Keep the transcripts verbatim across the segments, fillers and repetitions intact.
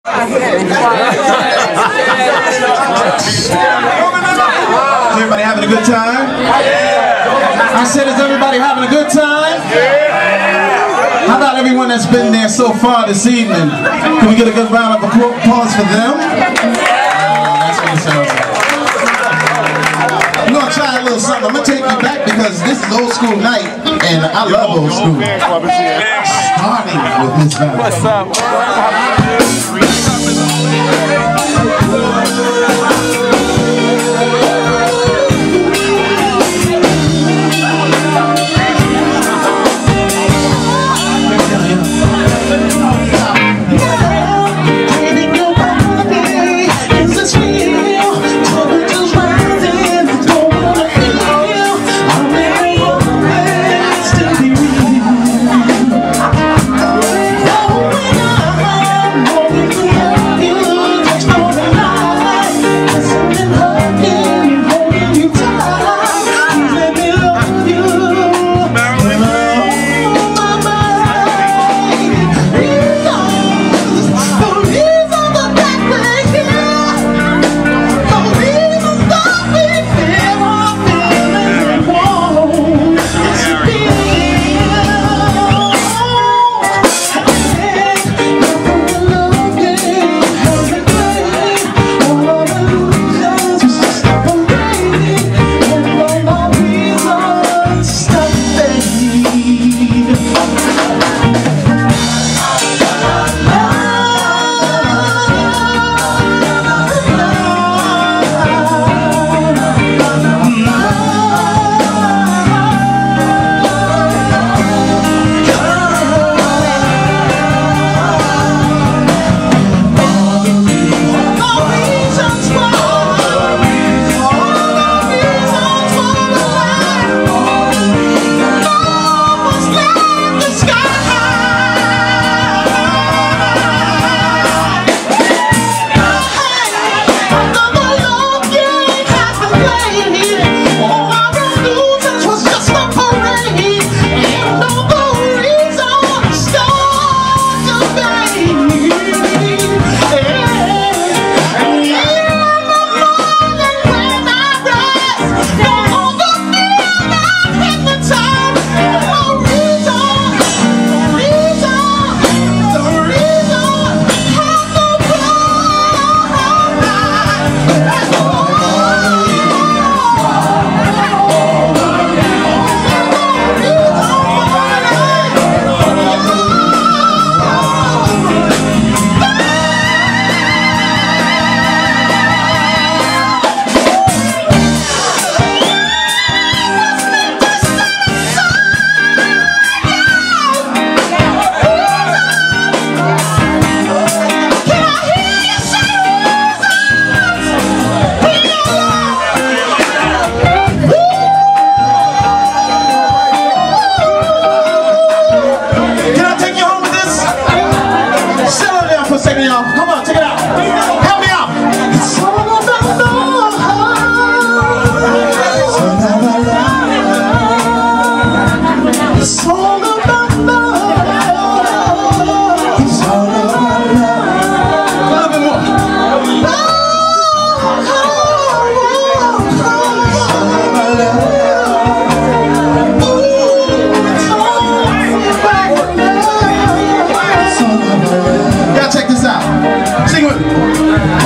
everybody having a good time? I said, is everybody having a good time? How about everyone that's been there so far this evening? Can we get a good round of applause for them? Oh, that's what it sounds like. I'm going to try a little something. I'm going to take you back because this is old school night, and I love old school. Starting with this band. What's up? Come on, check it out. Help me out. It's all about love. It's all about love. It's all about love. Love and more. Check this out. Sing with me.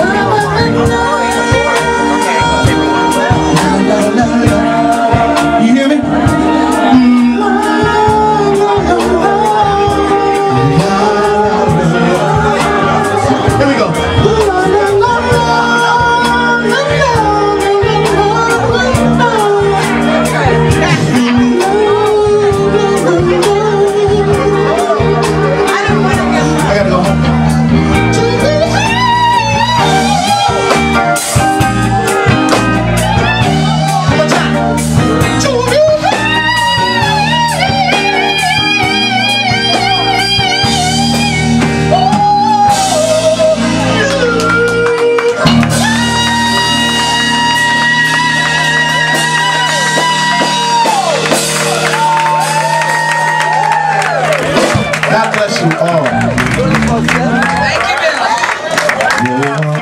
You're